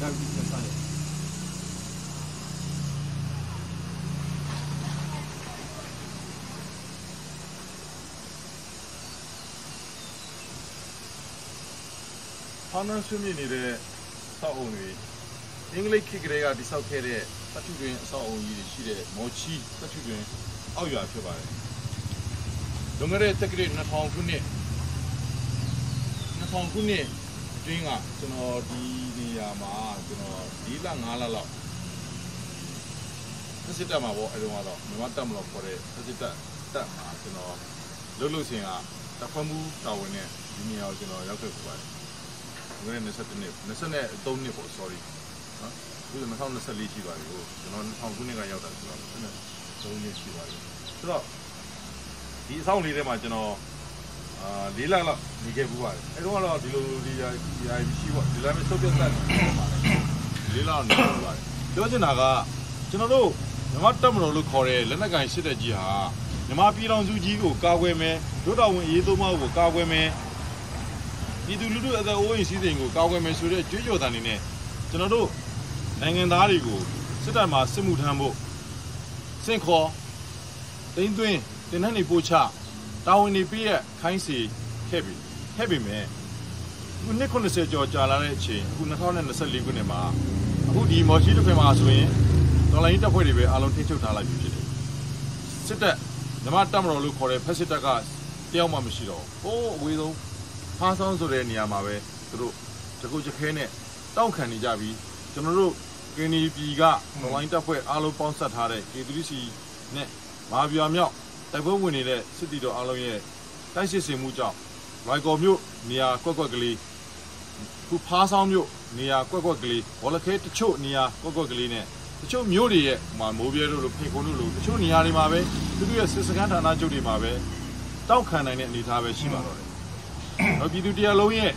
하는 수민이래 사오니 잉글리시 그래가 디사케레 사투준 사오니 시래 모치 사투준 아우야 펴봐요. 동아래 때그래 나타오군니 주인아 저너 디니야마 저너 디랑 알라라 사실다마 뭐 이런거도 맞다물어 버래 사실다 딱 저너 롤로싱아 딱파무 나오네 디니야 저너 옆에 봐요. 그래 내서네 돈이 뭐 sorry. 그래서 나타나 살리지 말고 저는 한국에가ရောက်တာ 돈이 시와요. 그래서 이 상황이래만 저는 리라라 이게 뭐야? 이런거는 딜로리야 시와 딜라면 소변단 리라는 뭐야? 저지나가 저는도 영화담으로 거래 레나간 시대지하 영화 비랑수지고 까괴매 도다운 예도마고 까괴매 이들도 아까 오인 시대인고 까괴매 소리 쥐줘다니네 저는도နိုင်ငံသားတွေကို စစ်တပ်မှာ စစ်မှုထမ်းဖို့ စင့်ခေါ် တိမ့်သွင်း တင်နှန်းနေပို့ချ တာဝန်တွေပေးရ ခိုင်းစေ ခဲ့ပြီ ခဲ့ပေမဲ့ အခုနှစ် 80 ကျော် ကြာလာတဲ့အချိန် အခု 2024 ခုနှစ်မှာ အခုဒီ မော်ရှိတစ်ခွင်မှာဆိုရင် တော်လိုင်းတပ်ဖွဲ့တွေပဲ အားလုံး ထိန်းချုပ်ထားလိုက်ပြီ ဖြစ်တယ် စစ်တပ် ဓမ္မတပ်မတော်လို့ ခေါ်တဲ့ ဖက်စစ်တပ်က တယောက်မှ မရှိတော့ဘူး အဝေးဆုံး ဖားဆောင်းဆိုတဲ့ နေရာမှာပဲ သူတို့ တကုတ်ကျခဲနဲ့ တောက်ခံနေကြပြီး ကျွန်တော်တို့ KNP က တော်လိုင်းတပ်ဖွဲ့ အားလုံး ပေါင်းစပ်ထားတဲ့ K3C နဲ့ မဟာဗျူဟာမြောက် တိုက်ပွဲဝင်နေတဲ့ စစ်တီတော်အားလုံးရဲ့ တိုက်စစ်ဆင်မှုကြောင့် လွိုင်ကော်မြို့ နေရာ ကွက်ကွက်ကလေး ခု ဖားဆောင်းမြို့ နေရာ ကွက်ကွက်ကလေး ဘောလခဲ တချို့ နေရာ ကွက်ကွက်ကလေးနဲ့ တချို့ မြို့တွေရဲ့ မိုးပြဲတို့လို ဖိတ်ခုံတို့လို တချို့ နေရာတွေမှာပဲ သူတို့ရဲ့ စစ်စခန်းဌာနချုပ်တွေမှာပဲ တောက်ခံနိုင်တဲ့ အနေအထားပဲ ရှိပါတော့တယ် နောက် ပြည်သူတရားလုံးရဲ့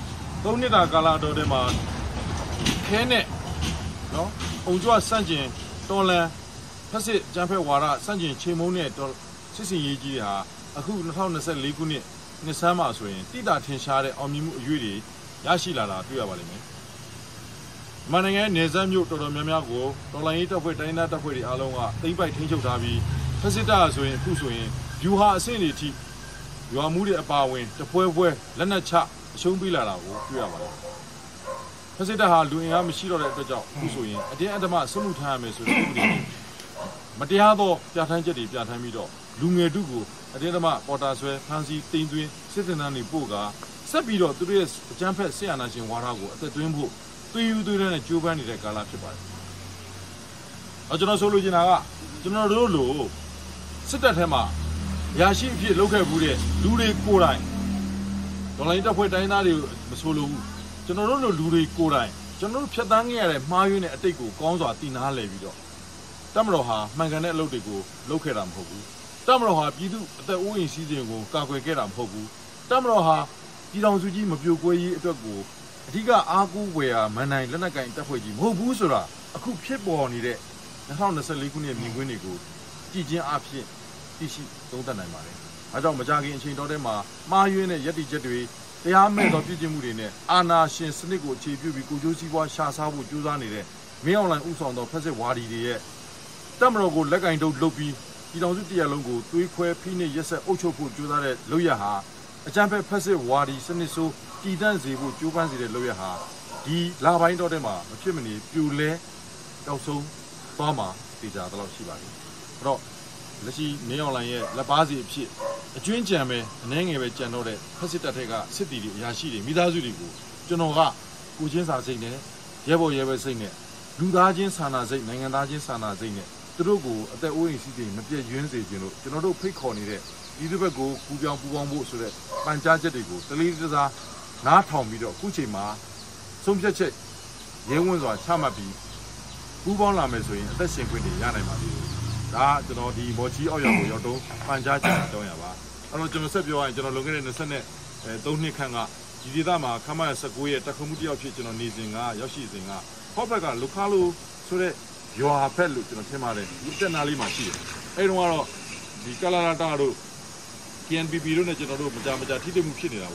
3 နှစ်တာ ကာလအတော်ထဲမှာ ခဲနဲ့ နော် အုံကြွစန့်ကျင် တော်လန် ဖက်စစ်ကြမ်းဖက်ဝါဒ စန့်ကျင် ချေမှုန်းတဲ့ စစ်စင်ရေးကြီးတွေဟာ အခု 2024 ခုနှစ် နှစ်ဆန်းမှာဆိုရင် တိတာထင်ရှားတဲ့ အောင်မြင်မှု အရွေ့တွေ ရရှိလာတာ တွေ့ရပါလိမ့်မယ် မြန်မာနိုင်ငံရဲ့ နယ်စပ်မြို့ တော်တော်များများကို တော်လှန်ရေးတပ်ဖွဲ့ တိုင်းဒေသတပ်ဖွဲ့တွေ အားလုံးက သိမ်းပိုက်ထိန်းချုပ်ထားပြီး ဖက်စစ်တပ်ဆိုရင် အခုဆိုရင် ဗျူဟာအဆင့်တွေထိ ရွာမှုတွေအပါအဝင် တပွဲပွဲ လက်နက်ချ အရှုံးပေးလာတာကို တွေ့ရပါတယ် ဖက်စစ်တပ်ဟာ လူအင်အားမရှိတော့တဲ့အတွက်ကြောင့် အခုဆိုရင် အတင်းအဓမ္မ စစ်မှုထမ်းရမယ်ဆိုတဲ့ ဥပဒေတွေ မတရားသော ပြဋ္ဌာန်းချက်တွေ ပြဋ္ဌာန်းပြီးတော့ လူငယ်ထုကို အတင်းအဓမ္မ ပေါ်တာဆွဲ ဖမ်းဆီး သိမ်းသွင်း စစ်သင်တန်းတွေပို့ကာ ဆက်ပြီးတော့ သူတို့ရဲ့ အကြမ်းဖက် စစ်အာဏာရှင်ဝါဒကို အသက်သွင်းဖို့ သွေးယူသွေးတန်းနဲ့ ကြိုးပမ်းနေတဲ့ ကာလဖြစ်ပါတယ် ကျွန်တော်ဆိုလိုချင်တာက ကျွန်တော်တို့လို စစ်တပ်ထဲမှာ ရာရှိအဖြစ်လုပ်ခဲ့မှုတဲ့ လူတွေကိုယ်တိုင် တော်လှန်ရေးတပ်ဖွဲ့ တိုင်းသားတွေ မဆိုလိုဘူး ကျွန်တော်တို့လို လူတွေကိုယ်တိုင် ကျွန်တော်တို့ ဖြတ်သန်းခဲ့ရတဲ့ မှားယွင်းတဲ့အတိတ်ကို ကောင်းစွာ သိနားလည်ပြီးတော့ တပ်မတော်ဟာ မှန်ကန်တဲ့အလုပ်တွေကို လုပ်ခဲ့တာမဟုတ်ဘူး တပ်မတော်ဟာ ပြည်သူအသက်အိုးအိမ်စီးစိမ်ကို ကာကွယ်ခဲ့တာမဟုတ်ဘူး တပ်မတော်ဟာ ပြည်ထောင်စုကြီး မပြိုကွဲရေးအတွက်ကို အဓိက အားကိုးဝယ်ရာ မန်နိုင် လက်နက်ကင်တပ်ဖွဲ့ကြီး မဟုတ်ဘူးဆိုတာ အခုဖြစ်ပေါ်နေတဲ့ 2024 ခုနှစ် မြင်ကွင်းတွေကို ကြည့်ခြင်းအဖြစ် သိရှိ သုံးသပ်နိုင်ပါတယ် ဒါကြောင့် မကြာခင် အချိန်တော်ထဲမှာ မှားယွင်းတဲ့ ယက်တိချက်တွေ တရားမဲ့သော ပြုကျင့်မှုတွေနဲ့ အာဏာရှင်စနစ်ကို အခြေပြုပြီး ကိုယ်ကျိုးစီးပွား ရှာစားဖို့ ကြိုးစားနေတဲ့ မင်းအောင်လှိုင် ဦးဆောင်သော ဖက်စစ်ဝါဒီတွေရဲ့ တပ်မတော်ကို လက်ကင်တုပ်လုပ်ပြီး ပြည်ထောင်စုတစ်ရပ်လုံးကို သွေးခွဲ ဖိနှိပ် ရက်စက် အုပ်ချုပ်ဖို့ ကြိုးစားတဲ့ လုပ်ရပ်ဟာ အကြမ်းဖက် ဖက်စစ်ဝါဒီ စနစ်ဆိုး တည်တံ့စေဖို့ ကြိုးပမ်းစေတဲ့ လုပ်ရပ်ဟာ ဒီလပိုင်းတော်ထဲမှာ မဖြစ်မနေ ပြိုလဲ ပျောက်ဆုံးသွားမှာ သေချာသလောက်ရှိပါလိမ့်မယ် အဲ့တော့ လက်ရှိ မင်းအောင်လှိုင်ရဲ့ လက်ပါးစီအဖြစ် အကျွင်းကြံပဲ အနှဲငယ်ပဲ ကြံတော့တဲ့ ဖက်စစ်တပ်ထက်က စစ်တီတွေ အရာရှိတွေ မိသားစုတွေကို ကျွန်တော်က ကိုချင်းစာစိတ်နဲ့ ရဲဘော်ရဲဘဲစိတ်နဲ့ လူသားချင်းစာနာစိတ် နိုင်ငံသားချင်းစာနာစိတ်နဲ့ သူတို့ကို အသက်အိုးအိမ်စီးစိမ်မပြည့်ယွင်းစေခြင်းလို့ ကျွန်တော်တို့ ဖိတ်ခေါ်နေတဲ့ ဒီတစ်ဘက်ကို ပူပေါင်းဖို့ဆိုတဲ့ ပန်ကြားချက်တွေကို တလေးတစား နားထောင်ပြီးတော့ အခုချိန်မှာ ဆုံးဖြတ်ချက် ရဲဝံ့စွာ ချမှတ်ပြီး ပူပေါင်းလာမယ်ဆိုရင် အသက်ရှင်ခွင့်တွေ ရနိုင်ပါသေးတယ် ဒါက ကျွန်တော် ဒီ မော်ချီအောက်ရောက်ကို ရောက်တော့ ပန်ကြားချက်အကြောင်းရပါ အဲ့တော့ ကျွန်တော်ဆက်ပြောရရင် ကျွန်တော်လွန်ခဲ့တဲ့ 23 နှစ်ခန့်က ဒီဒေသမှာ ခမရ 19 ရဲ့ တပ်ခွမှုတစ်ယောက်ဖြစ် ကျွန်တော်နေစဉ်က ရောက်ရှိစဉ်က ဟော့ဘက်က လုခါလိုဆိုတဲ့ ရွာဖက်လို့ ကျွန်တော်ထင်ပါတယ် ဒီတက်နာလေးမှာရှိတယ် အဲ့တုန်းကတော့ ဒီကလာလာတာတို့ KNPP တို့နဲ့ ကျွန်တော်တို့ မကြာထိတွေ့မှုဖြစ်နေတာပေါ့ အ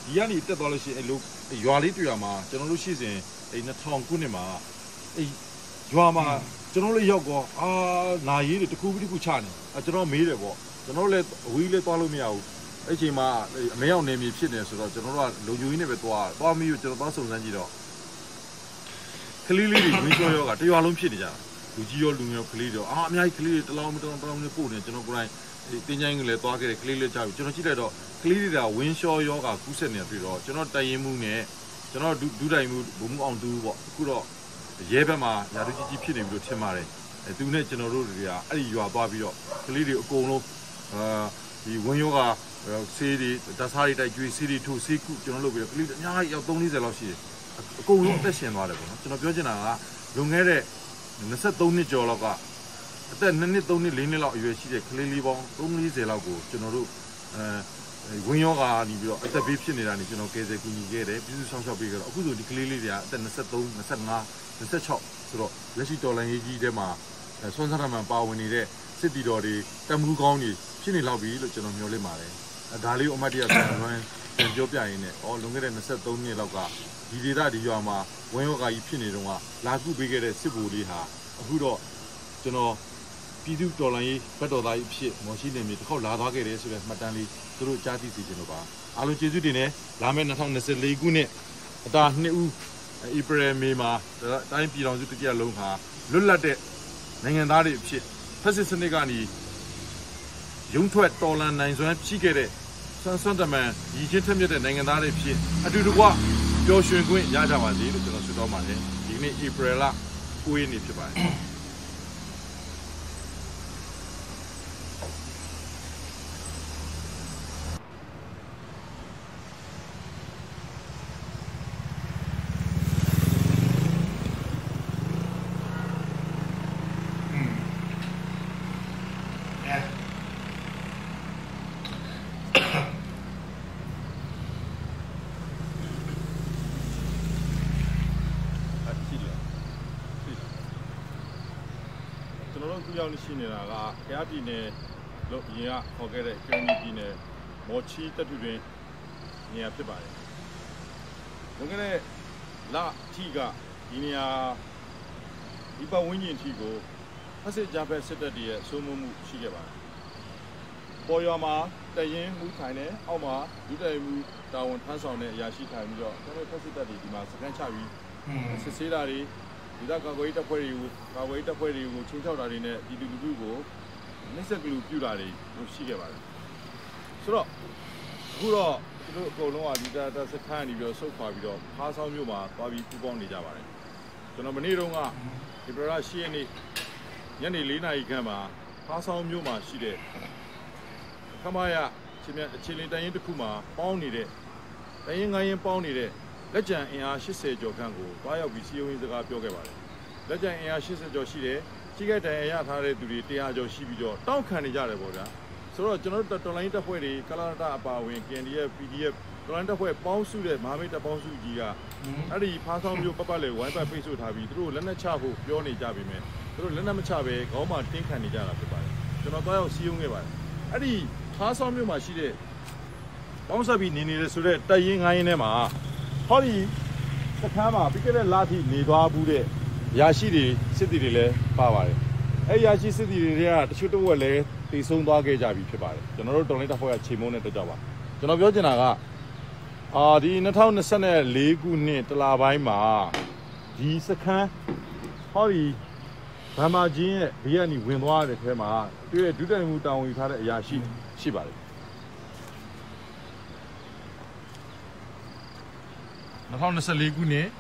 ဒီကနေတက်သွားလို့ရှိရင်အဲ့လိုရွာလေးတွေ့ရမှာကျွန်တော်တို့ရှိစဉ်အဲ့2000ခုနှစ်မှာအဲ့ရွာမှာကျွန်တော်တို့ရောက်တော့နာရီတွေတစ်ခုပြီးတစ်ခုချနေကျွန်တော်မေးတယ်ပေါ့ကျွန်တော်လည်းအဝေးလေးသွားလို့မရဘူးအဲ့ချိန်မှာအမေရောက်နေပြီဖြစ်နေဆိုတော့ကျွန်တော်တို့ကလုံခြုံရေးနဲ့ပဲသွားမိကျွန်တော်သွားစုံစမ်းကြည့်တော့ကလေးလေးတွေဝင်းလျှောရောကတရွာလုံးဖြစ်နေကြတာလူကြီးရောလူငယ်ရောကလေးတွေအများကြီးကလေးတွေတလောင်းနဲ့ပို့နေကျွန်တော်ကိုယ်တိုင်တင်းချိုင်းကလေးသွားခဲ့တယ်ကလေးလေးကြားပြီကျွန်တော်ကြည့်လိုက်တော့ကလေးတွေကဝင်းလျှောရောကကူးဆက်နေပြီတော့ကျွန်တော်တိုင်ရင်မှုနဲ့ကျွန်တော်ဒူးတိုင်မှုဘုံမှုအောင်တူပေါ့အခုတော့ရဲဘက်မှာယာတူကြီးဖြစ်နေပြီလို့ထင်ပါတယ်သူနဲ့ကျွန်တော်တို့တွေကအဲ့ဒီရွာသွားပြီးတော့ကလေးတွေအကုန်လုံးဒီဝင်းရောကဆေးတွေဓာတ်စားတွေတိုက်ကျွေးဆေးတွေထိုးဆေးကုကျွန်တော်လုပ်ပြီးတော့ကလေးတွေအများကြီးရောက်30လောက်ရှိတယ်အကုန်လုံးအသက်ရှင်သွားတယ်ပေါ့နော်ကျွန်တော်ပြောချင်တာကလွန်ခဲ့တဲ့23နှစ်ကျော်လောက်ကအသက်2နှစ်3နှစ်4နှစ်လောက်အရွယ်ရှိတဲ့ကလေးလေးပေါင်း30လောက်ကိုကျွန်တော်တို့ဝင်းရောကနေပြီးတော့အသက်ဘေးဖြစ်နေတာနေကျွန်တော်ကယ်ဆယ်ကူညီခဲ့တယ်ပြည်သူ့ဆောင်ရှောက်ပေးခဲ့တော့အခုဆိုဒီကလေးလေးတွေကအသက်23 25 26ဆိုတော့လက်ရှိတော်လိုင်းရေးကြီးထဲမှာဆွမ်းစားမှန်ပါဝင်နေတဲ့စစ်တီတော်တွေတမှုကောင်းတွေဖြစ်နေလောက်ပြီလို့ကျွန်တော်မျှော်လင့်ပါတယ်ဒါလေးကိုအမတ်တရပြန်ပြောပြရင်းနဲ့လွန်ခဲ့တဲ့23နှစ်လောက်ကဒီဒေသဒီရွာမှာဝင်းရောဂါကြီးဖြစ်နေတော့ကလာကုပေးခဲ့တဲ့စစ်ဗိုလ်လေးဟာအခုတော့ကျွန်တော်ပြည်သူတော်လိုင်းရေးဘတ်တော်သားကြီးဖြစ်မော်ရှိနေမြေတစ်ခေါက်လာသွားခဲ့တယ်ဆိုတဲ့မှတ်တမ်းလေးသူတို့ကြားသိစေချင်လို့ပါအားလုံးကျေးဇူးတင်တယ်လာမယ့်2024ခုနှစ်အတာ2ဦးဧပြီမေမှာတိုင်းပြည်တော်စုတကြက်လုံးဟာလွတ်လပ်တဲ့နိုင်ငံသားတွေအဖြစ်ဖက်စစ်စနစ်ကနေရုံထွက်တော်လန်နိုင်စွမ်းဖြစ်ခဲ့တဲ့ဆွမ်းတမန်ရည်ချင်းထက်မြက်တဲ့နိုင်ငံသားတွေဖြစ်အတူတကွပျော်ရွှင်ခွင့်ရကြပါစေလို့ကျွန်တော်ဆုတောင်းပါတယ်ဒီနေ့ဧပြီလ9ရက်နေ့ဖြစ်ပါတယ်ကျွန်တော်တို့အခုရောက်နေရှိနေတာကခရပြည်နယ်လို့ရင်ကခေါ်ခဲ့တဲ့ကျွန်းကြီးပြည်နယ်မော်ချီတပ်ထုတွင်နေရာဖြစ်ပါတယ်။လွန်ခဲ့တဲ့လထီကဒီနေရာဒီပတ်ဝန်းကျင်ထီကိုဖက်စစ်ဂျာဖက်စစ်တပ်ရဲ့စိုးမိုးမှုရှိခဲ့ပါတယ်။ပေါ်ရွာမှာတရင်မှုထိုင်နေအောက်မှာဒုတိုင်မှုတာဝန်ထမ်းဆောင်တဲ့အရာရှိထိုင်ပြီးတော့ကျွန်တော်ဖက်စစ်တပ်ဒီမှာစကန်ချပြီးစစ်ဆေးတာတွေဒီကကာကွယ်ရေးတပ်ဖွဲ့တွေကိုချင်းချောက်တာတွေနဲ့ဒီလူထုကိုနှိမ့်ဆက်ကလူပြူတာတွေရှိခဲ့ပါတယ်ဆိုတော့အခုတော့သူတို့အကုန်လုံးကဒီတာစခန်းနေပြီးတော့ဆုတ်ခွာပြီးတော့ဖားဆောင်မြို့မှာသွားပြီးပူးပေါင်းနေကြပါတယ်ကျွန်တော်မနေ့တုန်းကဒီပရရှိရက်နေ့ညနေ4 နာရီခန့်မှာဖားဆောင်မြို့မှာရှိတဲ့ခမရချင်းမြအခြေလင်းတိုင်းရင်တစ်ခုမှာပေါင်းနေတဲ့တိုင်းရင်ငိုင်းရင်ပေါင်းနေတဲ့လက်ကျန်အင်အား80ကျော်ခန့်ကိုတွားရောက်ပြီးစီယုံရင်းစကားပြောခဲ့ပါတယ်။လက်ကျန်အင်အား80ကျော်ရှိတယ်။ကြီးကတိုင်ရထားတဲ့သူတွေ100ကျော်ရှိပြီးတော့တောက်ခံနေကြတယ်ပေါ့ဗျာ။ဆိုတော့ကျွန်တော်တို့တော်လိုင်းတပ်ဖွဲ့တွေကလာတာအပါဝင် KNDF PDF တော်လိုင်းတပ်ဖွဲ့ပေါင်းစုတဲ့မဟာမိတ်တပ်ပေါင်းစုကြီးကအဲ့ဒီဖားဆောင်မျိုးပတ်လေဝိုင်းပတ်ပိတ်ဆို့ထားပြီးသူတို့လက်နက်ချဖို့ပြောနေကြပြီမယ်။သူတို့လက်နက်မချပဲခေါင်းမှာတင်းခံနေကြတာဖြစ်ပါတယ်။ကျွန်တော်တွားရောက်စီယုံခဲ့ပါတယ်။အဲ့ဒီဖားဆောင်မျိုးမှာရှိတဲ့ပေါင်းဆက်ပြီးနေနေတဲ့ဆိုတဲ့တပ်ရင်းငိုင်းရင်းထဲမှာဟောဒီစခန်းမှာပြီးခဲ့တဲ့လထိနေသွားဘူးတဲ့ရာရှိတွေစစ်တီတွေလည်းပါပါတယ်အဲ့ရာရှိစစ်တီတွေကတချို့တစ်ဝက်လည်းတည်ဆုံးသွားခဲ့ကြပြီဖြစ်ပါတယ်ကျွန်တော်တို့တော်လိုင်းတပ်ဖွဲ့ကချိန်မုန်းတဲ့တက်ကြပါကျွန်တော်ပြောချင်တာကဒီ2024ခုနှစ်တလပိုင်းမှာဒီစခန်းဟောဒီဗမာချင်းရဲ့ဘေးကနေဝင်သွားတဲ့ထဲမှာတွေ့တဲ့ဒုတိုင်မှုတာဝန်ယူထားတဲ့အရာရှိပါတယ်2024ခုနှစ်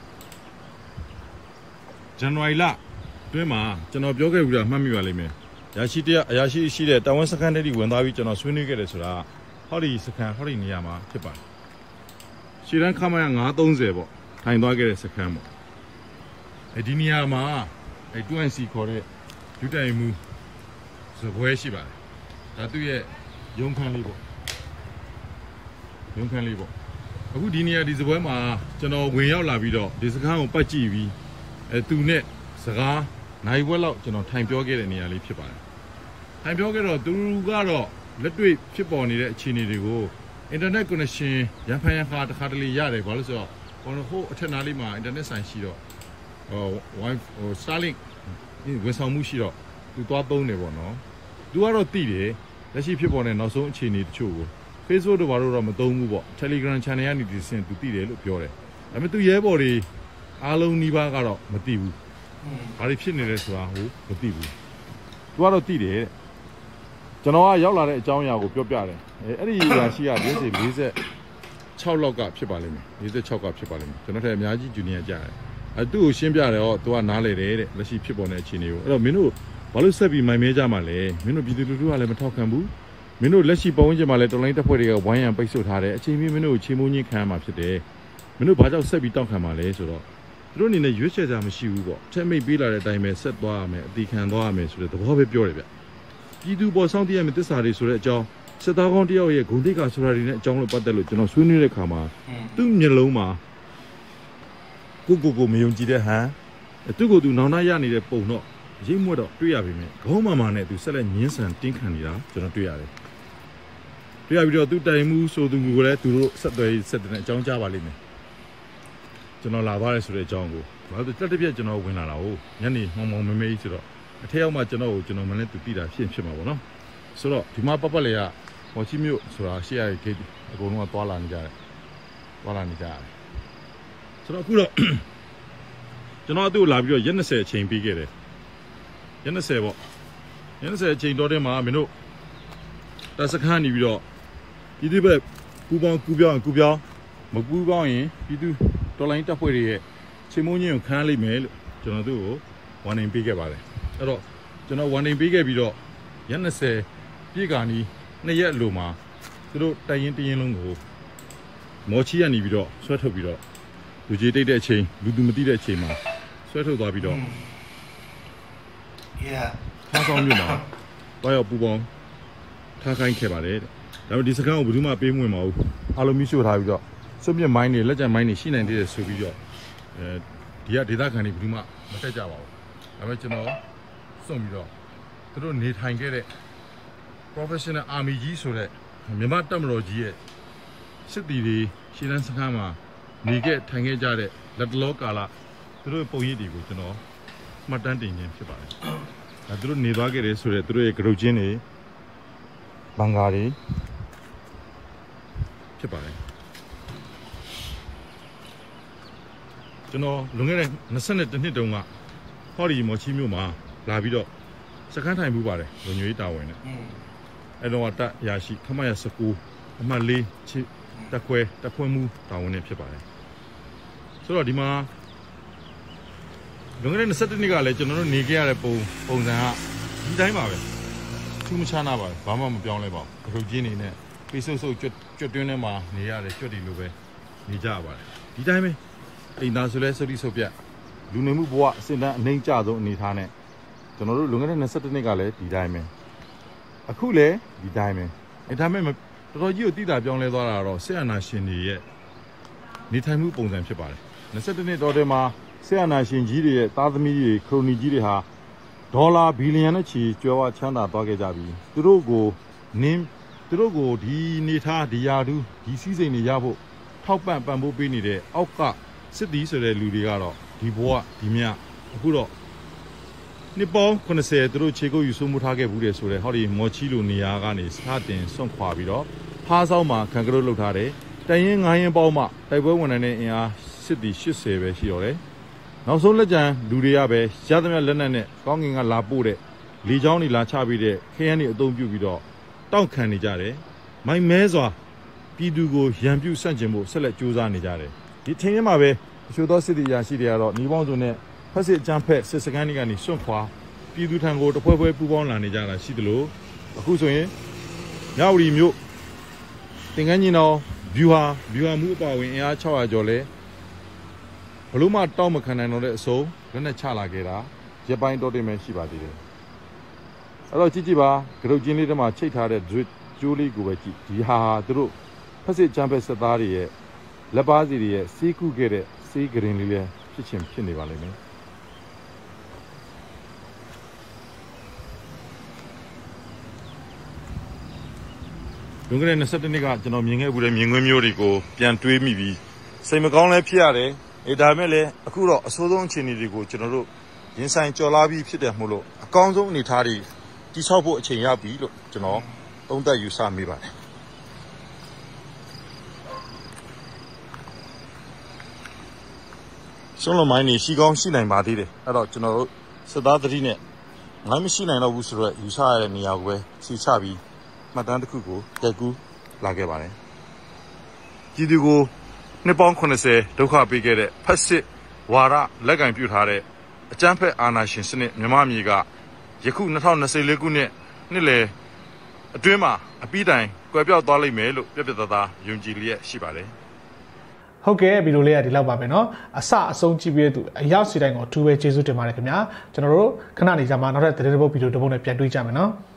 ဇန်နဝါရီလတွင်းမှာကျွန်တော်ပြောခဲ့ပြီးတော့မှတ်မိပါလိမ့်မယ်။ရာရှိရှိတဲ့တာဝန်စခန်းတွေဝင်သွားပြီးကျွန်တော်ဆွေးနွေးခဲ့တယ်ဆိုတာဟောဒီစခန်းဟောဒီနေရာမှာဖြစ်ပါတယ်။ရှေ့တန်းခမရ930ပေါ့ထိုင်သွားခဲ့တဲ့စခန်းပေါ့။ဒီနေရာမှာ2NC ခေါ်တဲ့ဒုတိုင်မှုစပွဲရှိပါတယ်။ဒါသူ့ရဲ့ရုံးခန်းလေးပေါ့။ရုံးခန်းလေးပေါ့။အခုဒီနေရာဒီစပွဲမှာကျွန်တော်ဝင်ရောက်လာပြီးတော့ဒီစခန်းကိုပတ်ကြည့်ပြီးသူနဲ့စကားနိုင်ဘွက်လောက်ကျွန်တော်ထိုင်ပြောခဲ့တဲ့နေရာလေးဖြစ်ပါတယ်ထိုင်ပြောခဲ့တော့သူကတော့လက်တွေ့ဖြစ်ပေါ်နေတဲ့အခြေအနေတွေကို internet connection ရန်ဖန်ရန်ခါတစ်ခါတလေရတယ်ဘာလို့ဆိုတော့ဟိုအထက်နားလေးမှာ internet ဆိုင်ရှိတော့Starlink ဝန်ဆောင်မှုရှိတော့သူသွားသုံးတယ်ပေါ့နော်သူကတော့သိတယ်လက်ရှိဖြစ်ပေါ်တဲ့နောက်ဆုံးအခြေအနေတချို့ကို Facebook တို့ဘာလို့တော့မသုံးဘူးပေါ့ Telegram channel ကနေဒီစင်သူသိတယ်လို့ပြောတယ်ဒါပေမဲ့သူရဲဘော်တွေအားလုံးနှီးပါကတော့မသိဘူးဘာတွေဖြစ်နေလဲဆိုတာဟိုမသိဘူးသူကတော့သိတယ်ကျွန်တော်ကရောက်လာတဲ့အကြောင်းအရာကိုပြောပြတယ်အဲ့ဒီအရာရှိက46လောက်ကဖြစ်ပါလိမ့်မယ်46ကဖြစ်ပါလိမ့်မယ်ကျွန်တော်ထက်အများကြီးဂျူနီယာကြားတယ်သူ့ကိုရှင်းပြတယ်ဟောသူကနားလေတယ်တဲ့လက်ရှိဖြစ်ပေါ်တဲ့အခြေအနေကိုအဲ့တော့မင်းတို့ဘာလို့ဆက်ပြီးမိုင်မဲကြမှာလဲမင်းတို့ပြည်သူလူထုကလည်းမထောက်ခံဘူးမင်းတို့လက်ရှိပတ်ဝန်းကျင်မှာလည်းတော်လိုင်းတပ်ဖွဲ့တွေကဝိုင်းရံပိတ်ဆို့ထားတယ်အချိန်မင်းတို့ချေမိုးချင်းခံရမှာဖြစ်တယ်မင်းတို့ဘာကြောင့်ဆက်ပြီးတောက်ခံမှာလဲဆိုတော့သူတို့အနေနဲ့ရွေးချယ်ကြမရှိဘူးပေါ့ချက်မိတ်ပေးလာတဲ့အတိုင်းပဲဆက်သွားရမယ်အတီခံသွားရမယ်ဆိုတဲ့သဘောပဲပြောတယ်ဗျပြည်သူပေါ်ဆောင်တည်ရမယ့်သစ္စာတွေဆိုတဲ့အကြောင်းစစ်သားကောင်းတယောက်ရဲ့ဂုဏ်သိက္ခာဆိုတာတွေနဲ့အကြောင်းလို့ပတ်သက်လို့ကျွန်တော်ဆွေးနွေးတဲ့အခါမှာသူ့မျက်လုံးမှာကိုမယုံကြည်တဲ့ဟန်သူ့ကိုယ်သူနောင်တရနေတဲ့ပုံတော့ရိပ်မွတ်တော့တွေ့ရပြီမြဲခေါင်းမာနဲ့သူဆက်လက်ညှင်းဆန်တင်းခံနေတာကျွန်တော်တွေ့ရတယ်တွေ့ရပြီးတော့သူတိုင်မှုဆိုသူကိုလည်းသူတို့ဆက်တဲ့အကြောင်းကြားပါလိမ့်မယ်ကျွန်တော်လာသွားရဲဆိုတဲ့အကြောင်းကိုဘာလို့တက်ပြက်ကျွန်တော်ဝင်လာတာဟုတ်ညနေမောင်မဲကြီးဆိုတော့အထက်ရောက်မှကျွန်တော်မလည်းသူသိတာဖြစ်မှာပေါ့နော်ဆိုတော့ဒီမှာပတ်လေကဟောချီမြို့ဆိုတာရှေ့ရဂိတ်အကုန်လုံးကသွားလာနေကြတယ်ဆိုတော့အခုတော့ကျွန်တော်အတူလာပြီးတော့ရက်20အချိန်ပြီးခဲ့တယ်ရက်20ပေါ့ရက်20အချိန်တော့တဲ့မှာမင်းတို့တစခန်းနေပြီးတော့ပြည်သူ့ဘက်ကူပေါင်းမကူပေါင်းရင်ပြည်သူတော်လိုင်းတပ်ဖွဲ့တွေရဲ့ချိန်မိုးချင်းကိုခန်းလိုက်မယ်လို့ကျွန်တော်တို့ကိုဝန်နေပေးခဲ့ပါတယ်အဲ့တော့ကျွန်တော်ဝန်နေပေးခဲ့ပြီးတော့ရက်20ပြည့်ကနီး2ရက်အလိုမှာသူတို့တိုင်ရင်လုံးကိုမော်ချီကနေပြီးတော့ဆွဲထုတ်ပြီးတော့လူကြီးတိတ်တဲ့အချိန်လူသူမသိတဲ့အချိန်မှာဆွဲထုတ်သွားပြီးတော့ခါဆောင်မြို့မှာတွားရောက်ပူပေါင်းထားခိုင်းခဲ့ပါတယ်တဲ့ဒါပေမဲ့ဒီစကားကိုဘယ်သူမှပေးမဝင်ပါဘူးအားလုံးမျိုးထားပြီးတော့စွန့်ပစ်မိုင်းတွေလက်ကျန်မိုင်းတွေရှိနိုင်သေးတယ်ဆိုပြီးတော့ဒီကဒေသခံတွေဘယ်သူမှမတက်ကြပါဘူးဒါပေမဲ့ကျွန်တော်စွန့်ပြီးတော့သူတို့နေထိုင်ခဲ့တဲ့ professional army ကြီးဆိုတဲ့မြန်မာတပ်မတော်ကြီးရဲ့စစ်တီတွေရှေ့တန်းစခန်းမှာနေခဲ့ထိုင်ခဲ့ကြတဲ့လက်တလောကာလသူတို့ပုံရိပ်တွေကိုကျွန်တော်မှတ်တမ်းတင်ခြင်းဖြစ်ပါတယ်။သူတို့နေသွားခဲ့တယ်ဆိုတော့သူတို့ရဲ့ဂရုချင်းတွေဘန်ဂါတွေဖြစ်ပါတယ်။ကျွန်တော်လွန်ခဲ့တဲ့22နှစ်တုန်းကဟော်ဒီမော်ချီမြို့မှာလာပြီးတော့စခန်းထိုင်မှုပါတယ်လူညွေးတာဝန်နဲ့အဲ့တော့တရရှိခမရ19အမှတ်4ချစ်တက်ခွဲမှုတာဝန်နဲ့ဖြစ်ပါတယ်ဆိုတော့ဒီမှာလွန်ခဲ့တဲ့22နှစ်ကလည်းကျွန်တော်တို့နေခဲ့ရတဲ့ပုံစံကဒီတိုင်းပါပဲထူးမခြားနာပါဘူးဘာမှမပြောင်းလဲပါဘူးဂရုချင်းနေနဲ့ပိတ်ဆုပ်ကျွတ်တွင်းထဲမှာနေရတယ်ကျွတ်တီလိုပဲနေကြရပါတယ်ဒီတိုင်းပဲအိမ်သားဆိုလဲစတိဆုပ်ပြလူနေမှုဘဝအစင်တန်းအနှိမ့်ကျဆုံးအနေထားနဲ့ကျွန်တော်တို့လွန်ခဲ့တဲ့22နှစ်ကလည်းဒီတိုင်းပဲအခုလည်းဒီတိုင်းပဲဒါပေမဲ့တော်တော်ကြီးကိုတိတာပြောင်းလဲသွားတာတော့ဆက်အနာရှင်တွေရဲ့နေထိုင်မှုပုံစံဖြစ်ပါတယ်22နှစ်တော်ထဲမှာဆက်အနာရှင်ကြီးတွေရဲ့သားသမီးတွေခရိုနီကြီးတွေဟာဒေါ်လာဘီလီယံနဲ့ချီကျွဲဝချမ်းသာသွားခဲ့ကြပြီသူတို့ကိုဒီနေထားဒီယာဒူးဒီစည်းစိမ်တွေရဖို့ထောက်ပံ့ပိုးပေးနေတဲ့အောက်ကစစ်သည်ဆိုတဲ့လူတွေကတော့ဒီဘဝဒီမြအခုတော့နှစ်ပေါင်း80သူတို့ခြေကုပ်ယူဆိုးမှုထားခဲ့ဘူးတယ်ဆိုတော့ဟောဒီမော်ချီလိုနေရာကနေစတင်ဆွန့်ခွာပြီးတော့ဖားဆောင်မှာခံကရုတ်လုပ်ထားတယ်တိုင်ရင်9ရင်ပေါင်းမှတိုက်ပွဲဝင်နေတဲ့အင်အားစစ်သည်80ပဲရှိတော့တယ်နောက်ဆုံးလက်ကျန်လူတွေကပဲရသမျှလက်နက်နဲ့ကောင်းကင်ကလာပို့တဲ့လေချောင်းတွေလာချပြီးတဲ့ခရမ်းတွေအုံပြုပြီးတော့တောက်ခံနေကြတယ်မိုင်မဲစွာပြည်သူကိုရန်ပြုဆန့်ကျင်ဖို့ဆက်လက်ကြိုးစားနေကြတယ်ဒီထင်းရမှာပဲအချို့သောစစ်သည်ရာရှိတွေကတော့ညီပေါင်းစုံနဲ့ဖက်စစ်အကြမ်းဖက်စစ်စခန်းတွေကနေစွန့်ခွာပြည်သူထံကိုတဖွဲပူပေါင်းလာနေကြတာရှိသလိုအခုဆိုရင်မြဝတီမြို့တင်ကန်းကြီးတော်ဗျူဟာမှုအပါဝင်အင်အား600ကျော်လဲဘလို့မှတောက်မခံနိုင်တော့တဲ့အစုံလက်နဲ့ချလာခဲ့တာရပိုင်းတော့တင်မဲ့ရှိပါသေးတယ်အဲ့တော့ကြည့်ပါဂရုတ်ချင်းလေးတမှာချိတ်ထားတဲ့ကျိုးလေးကိုပဲကြည့်ဒီဟာသူတို့ဖက်စစ်အကြမ်းဖက်စစ်သားတွေရဲ့လက်ပါစီတွေရဲ့စီးကုခဲ့တဲ့စီးဂရင်လေးလည်းဖြစ်နေပါလိမ့်မယ်လွန်ခဲ့တဲ့22နှစ်ကကျွန်တော်မြင်ခဲ့ဘူးတဲ့မြင်ကွင်းမျိုးတွေကိုပြန်တွေးမိပြီးစိတ်မကောင်းလည်းဖြစ်ရတယ်ဒါပေမဲ့လည်းအခုတော့အဆိုးဆုံးအခြေအနေတွေကိုကျွန်တော်တို့ရင်ဆိုင်ကြော်လာပြီးဖြစ်တယ်မို့လို့အကောင်းဆုံးအနေအထားတွေတိဆောက်ဖို့အချိန်ရပြီလို့ကျွန်တော်သုံးသပ်ယူဆမိပါတယ်ဆုံးလမိုင်းနေရှိကောင်းရှိနိုင်ပါသေးတယ်အဲ့တော့ကျွန်တော်တို့စစ်သားသတိနဲ့မိုင်းမရှိနိုင်တော့ဘူးဆိုတော့ယူဆရတဲ့နေရာကိုပဲစီချပြီးမှတ်တမ်းတစ်ခုကိုတည်ကူးလာခဲ့ပါတယ်ပြည်သူကိုနှစ်ပေါင်း80ဒုက္ခပေးခဲ့တဲ့ဖက်စစ်ဝါဒလက်ကင်ပြုထားတဲ့အကြမ်းဖက်အာဏာရှင်စနစ်မြန်မာပြည်ကယခု2024ခုနှစ်နှစ်လယ်အတွင်းမှာအပြီးတိုင်ကွယ်ပြောက်သွားလိမ့်မယ်လို့ပြပြသားသားယုံကြည်လျက်ရှိပါတယ်ဟုတ်ကဲ့ဗီဒီယိုလေးကဒီလောက်ပါပဲเนาะအစအဆုံးကြည့်ပြီးတဲ့သူအရောက်စီတိုင်းကိုအထူးပဲကျေးဇူးတင်ပါတယ်ခင်ဗျာကျွန်တော်တို့ခဏနေကြမှာနောက်ထပ်သတင်းတစ်ပုဒ်ဗီဒီယိုတစ်ပုဒ်နဲ့ပြန်တွေ့ကြမယ်เนาะ